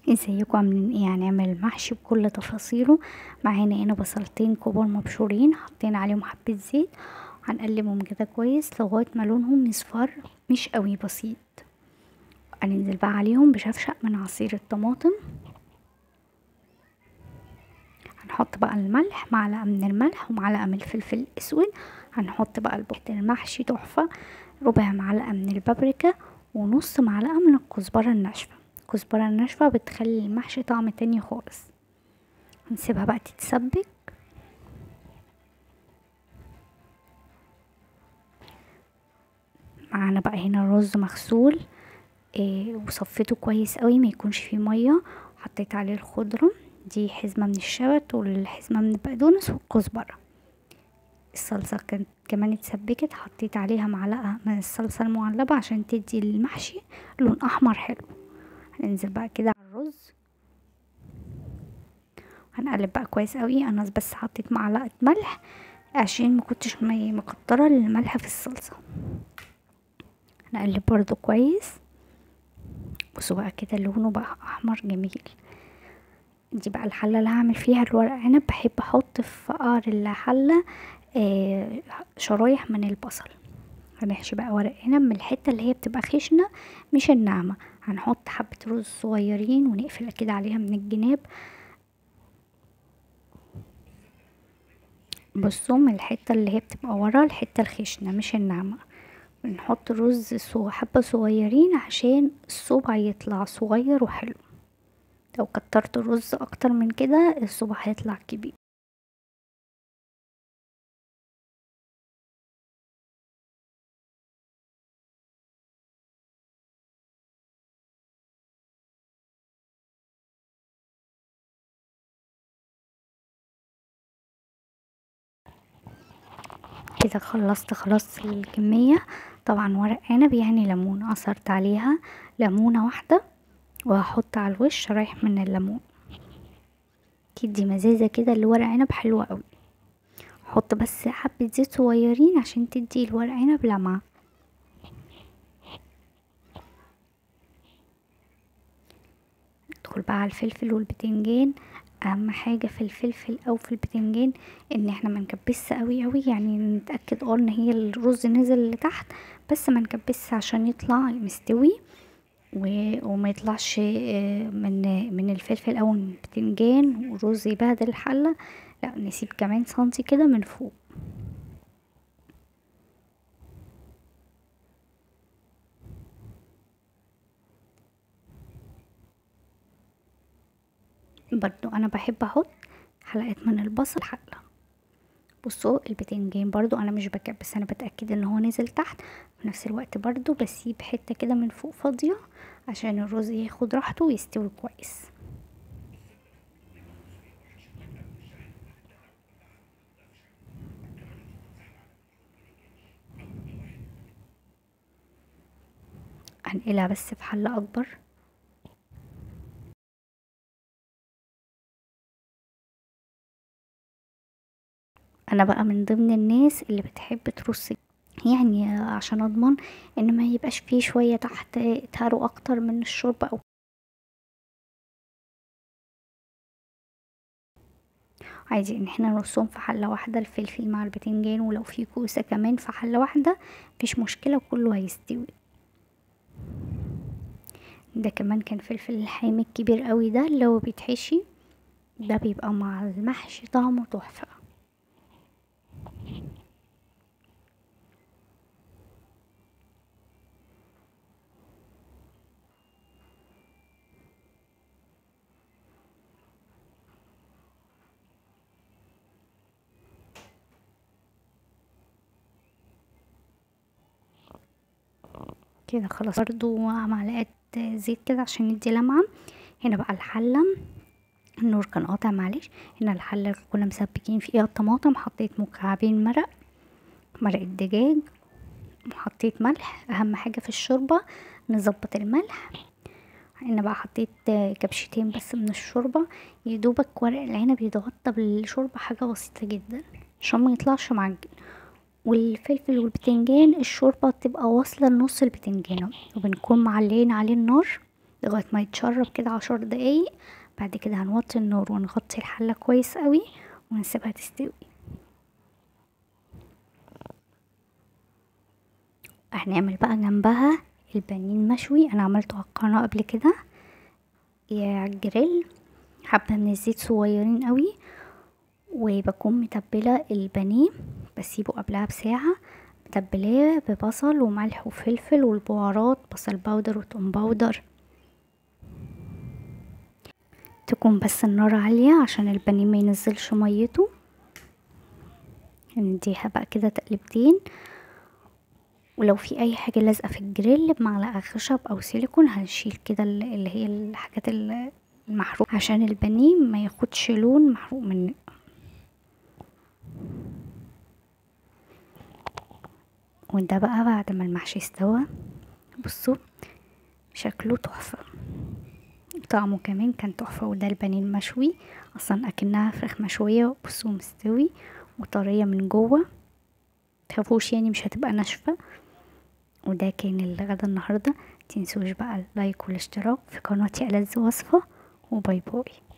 ازيكم عاملين ايه؟ هنعمل المحشي بكل تفاصيله. معانا هنا بصلتين كبار مبشورين، حطينا عليهم حبة زيت، هنقلبهم كده كويس لغاية ما لونهم يصفر، مش قوي، بسيط. هننزل بقى عليهم بشفشق من عصير الطماطم. هنحط بقى الملح، معلقة من الملح ومعلقة من الفلفل الاسود. هنحط بقى البهت المحشي تحفة، ربع معلقة من البابريكا ونص معلقة من الكزبرة الناشفة. الكزبرة الناشفة بتخلي المحشي طعم تاني خالص. هنسيبها بقى تتسبك. معانا بقى هنا رز مغسول، وصفيته كويس قوي، ما يكونش فيه ميه. حطيت عليه الخضره، دي حزمه من الشبت والحزمه من البقدونس والكزبره. الصلصه كانت كمان اتسبكت، حطيت عليها معلقه من الصلصه المعلبه عشان تدي المحشي لون احمر حلو. هننزل بقى كده على الرز، هنقلب بقى كويس قوي. انا بس حطيت معلقه ملح عشان ما كنتش مكتره الملح في الصلصه. هنقلب برضو كويس. بصوا بقى كده لونه بقى احمر جميل. دي بقى الحله اللي هعمل فيها الورق عنب. بحب احط في قعر الحله شرايح من البصل. هنحشي بقى ورق عنب من الحته اللي هي بتبقى خشنه، مش الناعمه. هنحط حبه رز صغيرين ونقفل كده عليها من الجناب. بصوا، من الحته اللي هي بتبقى ورا، الحته الخشنه مش الناعمه. بنحط رز حبه صغيرين عشان الصوبع يطلع صغير وحلو. لو كترت الرز اكتر من كده الصوبع هيطلع كبير. كده خلصت خلاص الكمية. طبعا ورق عنب يعني ليمون، عصرت عليها ليمونة واحدة، وهحط على الوش شرايح من الليمون، تدي مزازة كده لورق عنب حلوة قوي. حط بس حبة زيت صغيرين عشان تدي الورق عنب لمعة. ندخل بقى على الفلفل والبتنجان. اهم حاجة في الفلفل او في البتنجان ان احنا ما نكبسش قوي قوي، يعني نتأكد ان هي الرز نزل لتحت، بس ما نكبسش عشان يطلع مستوي وما يطلعش من الفلفل او من البتنجان والرز يبهدل الحله. لا، نسيب كمان سنتي كده من فوق. برضو انا بحب احط حلقات من البصل حله. بصوا البتنجان برضو انا مش بكبس، انا بتاكد ان هو نزل تحت. في نفس الوقت برضو بسيب حته كده من فوق فاضيه عشان الرز ياخد راحته ويستوي كويس. هنقلها بس في حله اكبر. انا بقى من ضمن الناس اللي بتحب ترص، يعني عشان اضمن ان ما يبقاش فيه شوية تحت اتهروا اكتر من الشوربة او. عادي ان احنا نرصهم في حلة واحدة، الفلفل مع البتنجان، ولو في كوسة كمان في حلة واحدة مفيش مشكلة، كله هيستوي. ده كمان كان فلفل الحامي الكبير قوي ده اللي هو بيتحشي، ده بيبقى مع المحشي طعمه تحفة. كده خلاص، برضو معلقة زيت كده عشان يدي لمعة. هنا بقى الحلة، النور كان قاطع معلش. هنا الحلة اللي كنا مسبكين فيها الطماطم، حطيت مكعبين مرق الدجاج، وحطيت ملح. اهم حاجة في الشوربة نظبط الملح. انا بقى حطيت كبشتين بس من الشوربة، يدوبك ورق العنب يتغطى بالشوربة حاجة بسيطة جدا عشان ما يطلعش معجن. والفلفل والبتنجان الشوربة تبقى واصلة لنص البتنجان، وبنكون معلقين عليه النار لغاية ما يتشرب كده 10 دقايق. بعد كده هنوطي النار ونغطي الحلة كويس قوي ونسيبها تستوي. هنعمل بقى جنبها البانيه المشوي. انا عملته على القناة قبل كده يا الجريل، حبة من الزيت صغيرين قوي، وبكون متبلة البانيه بسيبه قبلها بساعة، متبلاه ببصل وملح وفلفل والبهارات، بصل باودر وتوم باودر. تكون بس النار عالية عشان البانيه ما ينزلش ميته. نديها بقى كده تقلبتين، ولو في اي حاجة لازقة في الجريل بمعلقة خشب او سيليكون هنشيل كده اللي هي الحاجات المحروقة عشان البانيه ما ياخدش لون محروق من. وده بقى بعد ما المحشي استوى، بصوا شكله تحفة، طعمه كمان كان تحفة. وده البانيه المشوي، اصلا اكنها فراخ مشوية. بصوا مستوي وطرية من جوه، متخافوش يعني مش هتبقى ناشفة. وده كان الغدا النهاردة. متنسوش بقى اللايك والاشتراك في قناتي ألذ وصفة، وباي باي.